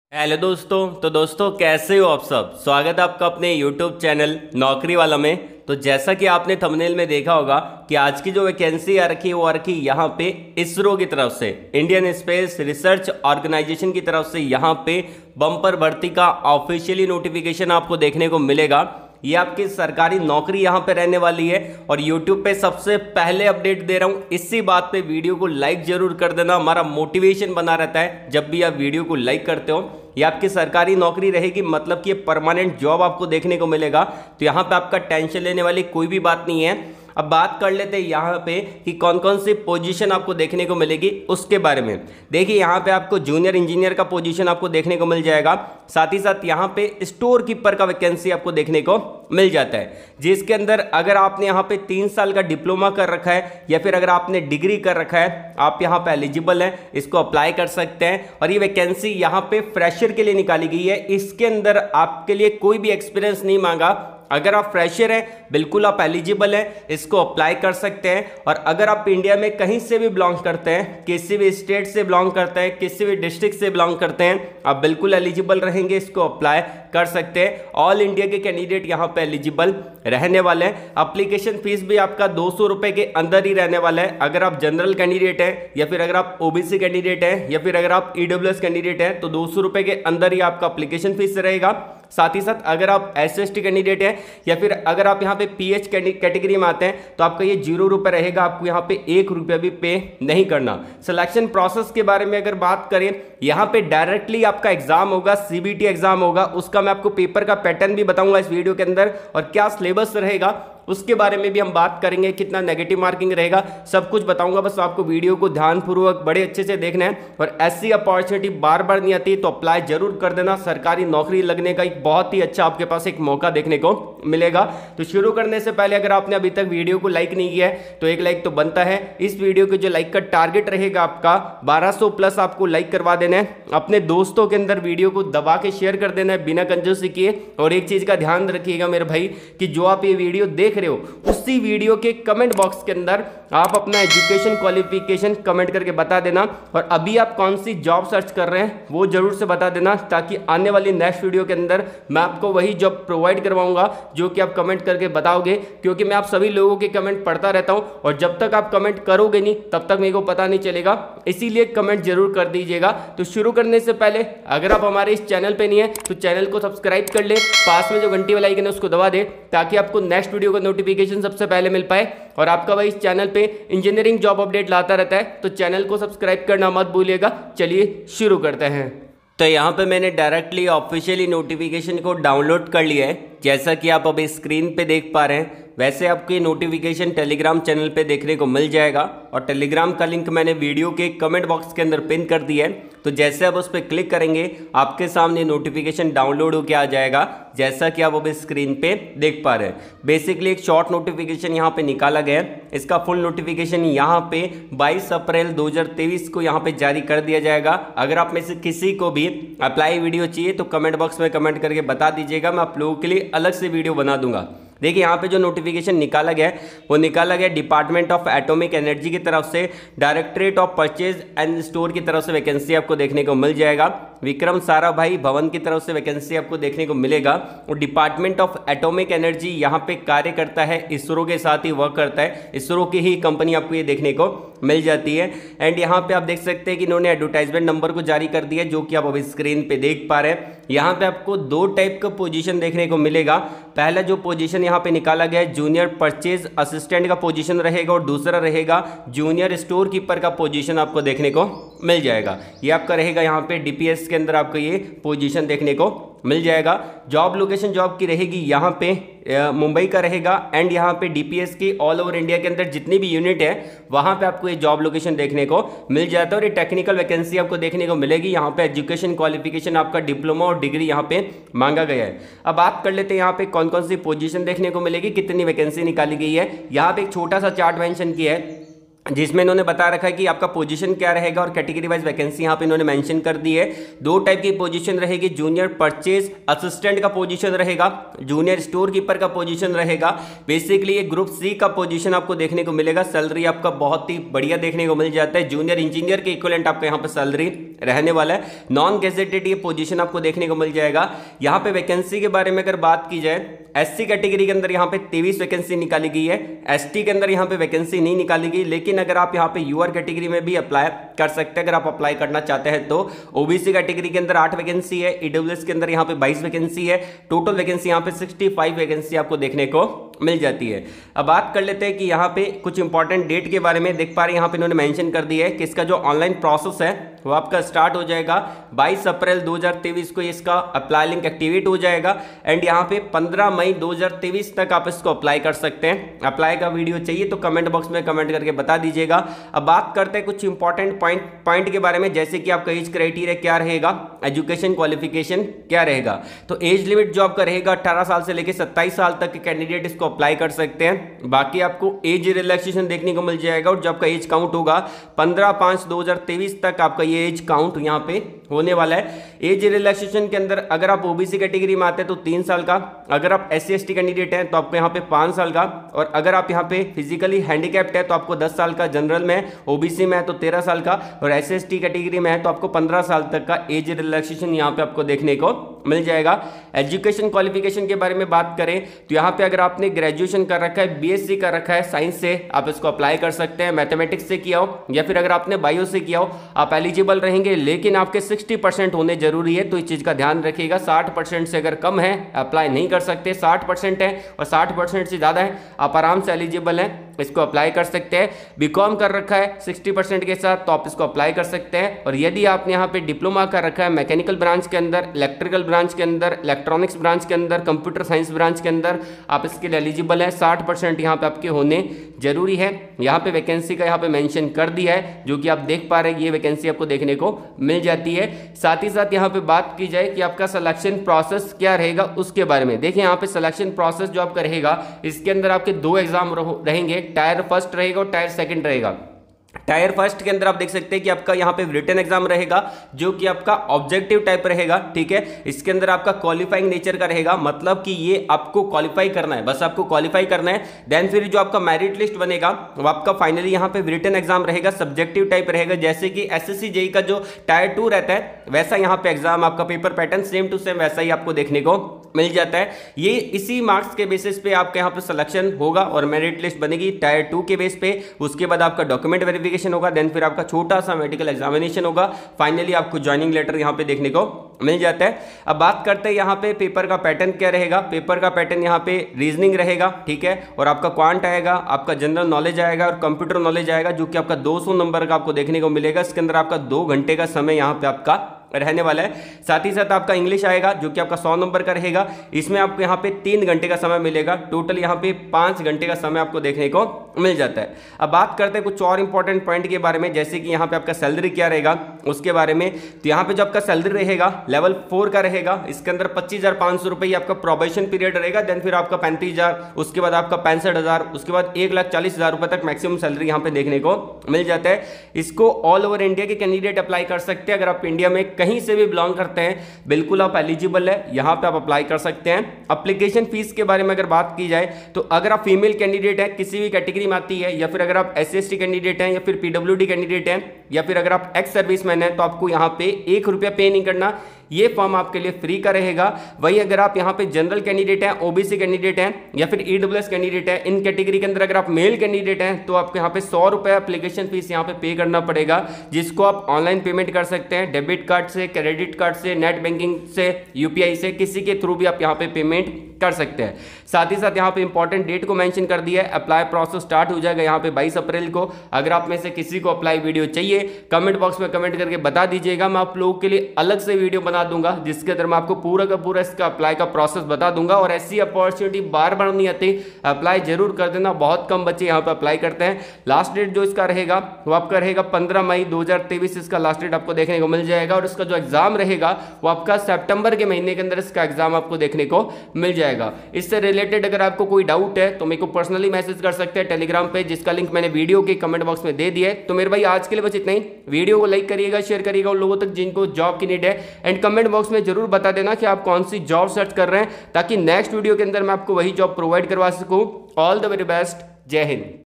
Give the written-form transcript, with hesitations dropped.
Hello दोस्तों। तो दोस्तों कैसे हो आप सब। स्वागत है आपका अपने यूट्यूब चैनल नौकरी वाला में। तो जैसा कि आपने थंबनेल में देखा होगा कि आज की जो वैकेंसी आ रखी है वो आ रखी यहाँ पे इसरो की तरफ से, इंडियन स्पेस रिसर्च ऑर्गेनाइजेशन की तरफ से यहाँ पे बम्पर भर्ती का ऑफिशियली नोटिफिकेशन आपको देखने को मिलेगा। ये आपकी सरकारी नौकरी यहाँ पे रहने वाली है और YouTube पे सबसे पहले अपडेट दे रहा हूँ। इसी बात पे वीडियो को लाइक जरूर कर देना, हमारा मोटिवेशन बना रहता है जब भी आप वीडियो को लाइक करते हो। ये आपकी सरकारी नौकरी रहेगी, मतलब कि ये परमानेंट जॉब आपको देखने को मिलेगा। तो यहाँ पे आपका टेंशन लेने वाली कोई भी बात नहीं है। अब बात कर लेते हैं यहाँ पे कि कौन कौन सी पोजीशन आपको देखने को मिलेगी उसके बारे में। देखिए यहाँ पे आपको जूनियर इंजीनियर का पोजीशन आपको देखने को मिल जाएगा। साथ ही साथ यहाँ पे स्टोर कीपर का वैकेंसी आपको देखने को मिल जाता है, जिसके अंदर अगर आपने यहाँ पे 3 साल का डिप्लोमा कर रखा है या फिर अगर आपने डिग्री कर रखा है, आप यहाँ पे एलिजिबल हैं, इसको अप्लाई कर सकते हैं। और ये वैकेंसी यहाँ पे फ्रेशर के लिए निकाली गई है। इसके अंदर आपके लिए कोई भी एक्सपीरियंस नहीं मांगा। अगर आप फ्रेशर हैं बिल्कुल आप एलिजिबल हैं, इसको अप्लाई कर सकते हैं। और अगर आप इंडिया में कहीं से भी बिलोंग करते हैं, किसी भी स्टेट से बिलोंग करते हैं, किसी भी डिस्ट्रिक्ट से बिलोंग करते हैं, आप बिल्कुल एलिजिबल रहेंगे, इसको अप्लाई कर सकते हैं। ऑल इंडिया के कैंडिडेट यहाँ पे एलिजिबल रहने वाले हैं। एप्लीकेशन फीस भी आपका 200 रुपए के अंदर ही रहने वाला है। अगर आप जनरल कैंडिडेट हैं या फिर अगर आप ओबीसी कैंडिडेट हैं या फिर अगर आप ईडब्ल्यूएस कैंडिडेट हैं तो 200 रुपए के अंदर ही आपका एप्लीकेशन फीस रहेगा। साथ ही साथ अगर आप एसएसटी कैंडिडेट हैं या फिर अगर आप यहाँ पे पीएच कैटेगरी में आते हैं तो आपका ये 0 रुपये रहेगा। आपको यहाँ पे 1 रुपया भी पे नहीं करना। सिलेक्शन प्रोसेस के बारे में अगर बात करें, यहाँ पे डायरेक्टली आपका एग्जाम होगा, सीबीटी एग्जाम होगा। उसका मैं आपको पेपर का पैटर्न भी बताऊंगा इस वीडियो के अंदर, और क्या सिलेबस रहेगा उसके बारे में भी हम बात करेंगे, कितना नेगेटिव मार्किंग रहेगा, सब कुछ बताऊंगा। बस आपको वीडियो को ध्यानपूर्वक बड़े अच्छे से देखना है। और ऐसी अपॉर्चुनिटी बार बार नहीं आती, तो अप्लाई जरूर कर देना। सरकारी नौकरी लगने का एक बहुत ही अच्छा आपके पास एक मौका देखने को मिलेगा। तो शुरू करने से पहले अगर आपने अभी तक वीडियो को लाइक नहीं किया है तो एक लाइक तो बनता है। इस वीडियो के जो लाइक का टारगेट रहेगा आपका 1200 प्लस आपको लाइक करवा देना है। अपने दोस्तों के अंदर वीडियो को दबा के शेयर कर देना है बिना कंजूसी किए। और एक चीज का ध्यान रखिएगा मेरे भाई कि जो आप ये वीडियो देख रहे हो उसी वीडियो के कमेंट बॉक्स के अंदर आप अपना एजुकेशन क्वालिफिकेशन कमेंट करके बता देना। और अभी आप कौन सी जॉब सर्च कर रहे हैं वो जरूर से बता देना, ताकि आने वाली नेक्स्ट वीडियो के अंदर मैं आपको वही जॉब प्रोवाइड करवाऊंगा जो कि आप कमेंट करके बताओगे। क्योंकि मैं आप सभी लोगों के कमेंट पढ़ता रहता हूं और जब तक आप कमेंट करोगे नहीं तब तक मेरे को पता नहीं चलेगा, इसीलिए कमेंट जरूर कर दीजिएगा। तो शुरू करने से पहले अगर आप हमारे इस चैनल पे नहीं है तो चैनल को सब्सक्राइब कर ले, पास में जो घंटी वाला आइकन है उसको दबा दे, ताकि आपको नेक्स्ट वीडियो का नोटिफिकेशन सबसे पहले मिल पाए। और आपका भाई इस चैनल पे इंजीनियरिंग जॉब अपडेट लाता रहता है, तो चैनल को सब्सक्राइब करना मत भूलिएगा। चलिए शुरू करते हैं। तो यहाँ पे मैंने डायरेक्टली ऑफिशियली नोटिफिकेशन को डाउनलोड कर लिया है, जैसा कि आप अभी स्क्रीन पे देख पा रहे हैं। वैसे आपको ये नोटिफिकेशन टेलीग्राम चैनल पे देखने को मिल जाएगा और टेलीग्राम का लिंक मैंने वीडियो के कमेंट बॉक्स के अंदर पिन कर दिया है। तो जैसे आप उस पर क्लिक करेंगे आपके सामने नोटिफिकेशन डाउनलोड होकर आ जाएगा, जैसा कि आप अभी स्क्रीन पे देख पा रहे हैं। बेसिकली एक शॉर्ट नोटिफिकेशन यहाँ पे निकाला गया है। इसका फुल नोटिफिकेशन यहाँ पे 22 अप्रैल 2023 को यहाँ पे जारी कर दिया जाएगा। अगर आप में से किसी को भी अप्लाई वीडियो चाहिए तो कमेंट बॉक्स में कमेंट करके बता दीजिएगा, मैं आप लोगों के लिए अलग से वीडियो बना दूंगा। देखिए यहाँ पे जो नोटिफिकेशन निकाला गया है वो निकाला गया डिपार्टमेंट ऑफ एटॉमिक एनर्जी की तरफ से, directorate of purchase and store की तरफ से वैकेंसी आपको देखने को मिल जाएगा। विक्रम साराभाई भवन की तरफ से वैकेंसी आपको देखने को मिलेगा। और डिपार्टमेंट ऑफ एटॉमिक एनर्जी यहाँ पे कार्य करता है, इसरो के साथ ही वर्क करता है, इसरो की ही कंपनी आपको ये देखने को मिल जाती है। एंड यहाँ पे आप देख सकते हैं कि इन्होंने एडवर्टाइजमेंट नंबर को जारी कर दिया, जो कि आप अभी स्क्रीन पे देख पा रहे हैं। यहाँ पे आपको 2 टाइप का पोजीशन देखने को मिलेगा। पहला जो पोजीशन यहाँ पे निकाला गया है जूनियर परचेज असिस्टेंट का पोजीशन रहेगा, और दूसरा रहेगा जूनियर स्टोर कीपर का पोजीशन आपको देखने को मिल जाएगा। ये आपका रहेगा यहाँ पे डीपीएस के अंदर आपको ये पोजीशन देखने को मिल जाएगा। जॉब लोकेशन जॉब की रहेगी यहाँ पे मुंबई का रहेगा। एंड यहाँ पे डीपीएस की ऑल ओवर इंडिया के अंदर जितनी भी यूनिट है वहाँ पे आपको ये जॉब लोकेशन देखने को मिल जाता है। और ये टेक्निकल वैकेंसी आपको देखने को मिलेगी। यहाँ पे एजुकेशन क्वालिफिकेशन आपका डिप्लोमा और डिग्री यहाँ पे मांगा गया है। अब बात कर लेते हैं यहाँ पे कौन कौन सी पोजीशन देखने को मिलेगी, कितनी वैकेंसी निकाली गई है। यहाँ पे एक छोटा सा चार्ट मेंशन किया है। जिसमें इन्होंने बता रखा है कि आपका पोजीशन क्या रहेगा और कैटेगरी वाइज वैकेंसी यहाँ पे इन्होंने मेंशन कर दी है। दो टाइप की पोजीशन रहेगी, जूनियर परचेज असिस्टेंट का पोजीशन रहेगा, जूनियर स्टोर कीपर का पोजीशन रहेगा। बेसिकली ये ग्रुप सी का पोजीशन आपको देखने को मिलेगा। सैलरी आपका बहुत ही बढ़िया देखने को मिल जाता है, जूनियर इंजीनियर के इक्विवेलेंट आपका यहाँ पे सैलरी रहने वाला है। नॉन गेजेटेड ये पोजीशन आपको देखने को मिल जाएगा। यहाँ पे वैकेंसी के बारे में अगर बात की जाए, एससी कैटेगरी के अंदर यहाँ पे 23 वैकेंसी निकाली गई है, एसटी के अंदर यहाँ पे वैकेंसी नहीं निकाली गई, लेकिन अगर आप यहाँ पे यूआर कैटेगरी में भी अप्लाई कर सकते हैं अगर आप अप्लाई करना चाहते हैं तो। ओबीसी कैटेगरी के अंदर 8 वैकेंसी है, ईडब्ल्यूएस के अंदर यहाँ पे 22 वैकेंसी है, टोटल वैकेंसी यहाँ पे 65 वैकेंसी आपको देखने को मिल जाती है। अब बात कर लेते हैं कि यहाँ पे कुछ इंपॉर्टेंट डेट के बारे में। देख पा रहे हैं यहाँ पे इन्होंने मेंशन कर दिया है कि इसका जो ऑनलाइन प्रोसेस है वो आपका स्टार्ट हो जाएगा 22 अप्रैल 2023 को इसका अप्लाई लिंक एक्टिवेट हो जाएगा एंड यहाँ पे 15 मई 2023 तक आप इसको अप्लाई कर सकते हैं। अप्लाई का वीडियो चाहिए तो कमेंट बॉक्स में कमेंट करके बता दीजिएगा। अब बात करते हैं कुछ इंपॉर्टेंट पॉइंट के बारे में, जैसे कि आपका एज क्राइटेरिया क्या रहेगा, एजुकेशन क्वालिफिकेशन क्या रहेगा। तो एज लिमिट जो आपका रहेगा 18 साल से लेकर 27 साल तक के कैंडिडेट इसको अप्लाई कर सकते हैं। बाकी आपको एज रिलैक्सेशन देखने को मिल जाएगा और जो आपका एज काउंट होगा 15/5/2023 तक आपका ये एज काउंट यहाँ पे होने वाला है। एज रिलैक्सेशन के अंदर अगर आप ओबीसी कैटेगरी में आते हैं तो 3 साल का, अगर आप एससी एसटी कैंडिडेट हैं तो आपको यहाँ पे 5 साल का, और अगर आप यहाँ पे फिजिकली हैंडीकैप्ड है तो आपको 10 साल का, जनरल में ओबीसी में है तो 13 साल का, और एससी एसटी कैटेगरी में है तो आपको 15 साल तक का एज रिलैक्सेशन यहाँ पे आपको देखने को मिल जाएगा। एजुकेशन क्वालिफिकेशन के बारे में बात करें तो यहाँ पे अगर आपने ग्रेजुएशन कर रखा है, बीएससी कर रखा है साइंस से, आप इसको अप्लाई कर सकते हैं। मैथमेटिक्स से किया हो या फिर अगर आपने बायो से किया हो आप एलिजिबल रहेंगे, लेकिन आपके 60% होने जरूरी है, तो इस चीज का ध्यान रखिएगा। 60% से अगर कम है अप्लाई नहीं कर सकते, 60% है और 60% से ज्यादा है आप आराम से एलिजिबल हैं, इसको अप्लाई कर सकते हैं। बीकॉम कर रखा है 60% के साथ तो आप इसको अप्लाई कर सकते हैं। और यदि आपने यहाँ पे डिप्लोमा कर रखा है मैकेनिकल ब्रांच के अंदर, इलेक्ट्रिकल ब्रांच के अंदर, इलेक्ट्रॉनिक्स ब्रांच के अंदर, कंप्यूटर साइंस ब्रांच के अंदर, आप इसके लिए एलिजिबल है। 60% यहाँ पे आपके होने जरूरी है। यहाँ पे वैकेंसी का यहाँ पे मेंशन कर दिया है, जो कि आप देख पा रहे हैं, ये वैकेंसी आपको देखने को मिल जाती है। साथ ही साथ यहाँ पे बात की जाए कि आपका सिलेक्शन प्रोसेस क्या रहेगा उसके बारे में। देखिए यहाँ पे सिलेक्शन प्रोसेस जो आपका रहेगा, इसके अंदर आपके 2 एग्जाम रहेंगे, टायर फर्स्ट रहेगा और टायर सेकंड रहेगा। टायर फर्स्ट के अंदर आप देख सकते हैं कि आपका यहाँ पे रिटन एग्जाम रहेगा, जो कि आपका ऑब्जेक्टिव टाइप रहेगा, ठीक है। इसके अंदर आपका क्वालिफाइंग नेचर का रहेगा, मतलब कि ये आपको क्वालिफाई करना है, बस आपको क्वालिफाई करना है। देन फिर जो आपका मेरिट लिस्ट बनेगा वो आपका फाइनली यहाँ पे रिटन एग्जाम रहेगा, सब्जेक्टिव टाइप रहेगा। जैसे कि एसएससी जेईई का जो टायर 2 रहता है वैसा यहाँ पे एग्जाम आपका paper pattern same to same वैसा ही आपको देखने को मिल जाता है। ये इसी मार्क्स के बेसिस पे आपके यहाँ पे सिलेक्शन होगा और मेरिट लिस्ट बनेगी टायर 2 के बेस पे। उसके बाद आपका डॉक्यूमेंट वेरिफिकेशन होगा, देन फिर आपका छोटा सा मेडिकल एग्जामिनेशन होगा, फाइनली आपको ज्वाइनिंग लेटर यहाँ पे देखने को मिल जाता है। अब बात करते हैं यहाँ पे पेपर का पैटर्न क्या रहेगा। पेपर का पैटर्न यहाँ पे रीजनिंग रहेगा, ठीक है, और आपका क्वांट आएगा, आपका जनरल नॉलेज आएगा और कंप्यूटर नॉलेज आएगा, जो कि आपका 200 नंबर का आपको देखने को मिलेगा। इसके अंदर आपका 2 घंटे का समय यहाँ पे आपका रहने वाला है। साथ ही साथ आपका इंग्लिश आएगा, जो कि आपका 100 नंबर का रहेगा। इसमें आपको यहाँ पे 3 घंटे का समय मिलेगा, टोटल यहाँ पे 5 घंटे का समय आपको देखने को मिल जाता है। अब बात करते हैं कुछ और इंपॉर्टेंट पॉइंट के बारे में, जैसे कि यहाँ पे आपका सैलरी क्या रहेगा उसके बारे में। तो यहाँ पे जो आपका सैलरी रहेगा लेवल 4 का रहेगा, इसके अंदर 25,500 रुपये आपका प्रोबेशन पीरियड रहेगा, देन फिर आपका 35,000, उसके बाद आपका 65,000, उसके बाद 1,40,000 रुपये तक मैक्सिमम सैलरी यहाँ पे देखने को मिल जाता है। इसको ऑल ओवर इंडिया के कैंडिडेट अप्लाई कर सकते हैं। अगर आप इंडिया में कहीं से भी बिलोंग करते हैं बिल्कुल आप एलिजिबल है, यहां पे आप अप्लाई कर सकते हैं। एप्लीकेशन फीस के बारे में अगर बात की जाए तो अगर आप फीमेल कैंडिडेट है, किसी भी कैटेगरी में आती है, या फिर अगर आप एससी एसटी कैंडिडेट हैं, या फिर पीडब्ल्यूडी कैंडिडेट हैं, या फिर अगर आप एक्स सर्विसमैन है, तो आपको यहां पे 1 रुपया पे नहीं करना, ये फॉर्म आपके लिए फ्री का रहेगा। वही अगर आप यहाँ पे जनरल कैंडिडेट हैं, ओबीसी कैंडिडेट हैं, या फिर ईडब्ल्यूएस कैंडिडेट हैं, इन कैटेगरी के अंदर अगर आप मेल कैंडिडेट हैं तो आपको यहाँ पे 100 रुपये एप्लीकेशन फीस यहाँ पे करना पड़ेगा, जिसको आप ऑनलाइन पेमेंट कर सकते हैं, डेबिट कार्ड से, क्रेडिट कार्ड से, नेट बैंकिंग से, यूपीआई से, किसी के थ्रू भी आप यहाँ पे पेमेंट कर सकते हैं। साथ ही साथ यहाँ पे इंपॉर्टेंट डेट को मेंशन कर दिया है, अप्लाई प्रोसेस स्टार्ट हो जाएगा यहाँ पे 22 अप्रैल को। अगर आप में से किसी को अप्लाई वीडियो चाहिए कमेंट बॉक्स में कमेंट करके बता दीजिएगा, मैं आप लोगों के लिए अलग से वीडियो बना बना दूंगा, जिसके अंदर मैं आपको पूरा का पूरा इसका अप्लाई का प्रोसेस बता दूंगा। और ऐसी अपॉर्चुनिटी बार बार नहीं आती, अप्लाई जरूर कर देना। बहुत कम बच्चे यहाँ पे अप्लाई करते हैं। लास्ट डेट जो इसका रहेगा वो आपका रहेगा 15 मई 2023, इसका लास्ट डेट आपको देखने को मिल जाएगा। और इसका जो एग्जाम रहेगा वो आपका सितंबर के महीने के अंदर इसका एग्जाम आपको देखने को मिल जाएगा। इससे रिलेटेड अगर आपको कोई डाउट है तो मेरे को पर्सनली मैसेज कर सकते हैं टेलीग्राम पे, जिसका लिंक मैंने वीडियो के कमेंट बॉक्स में दे दिया है। तो मेरे भाई आज के लिए बस इतना ही। वीडियो को लाइक करिएगा, शेयर करिएगा उन लोगों तक जिनको जॉब की नीड है, एंड कमेंट बॉक्स में जरूर बता देना कि आप कौन सी जॉब सर्च कर रहे हैं, ताकि नेक्स्ट वीडियो के अंदर मैं आपको वही जॉब प्रोवाइड करवा सकूं। ऑल द वेरी बेस्ट, जय हिंद।